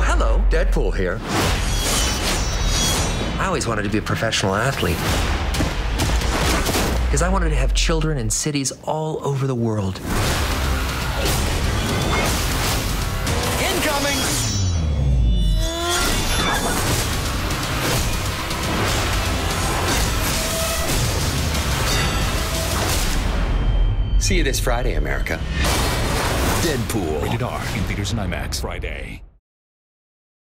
hello, Deadpool here. I always wanted to be a professional athlete because I wanted to have children in cities all over the world. Incoming! See you this Friday, America. Deadpool. Rated R in theaters and IMAX Friday.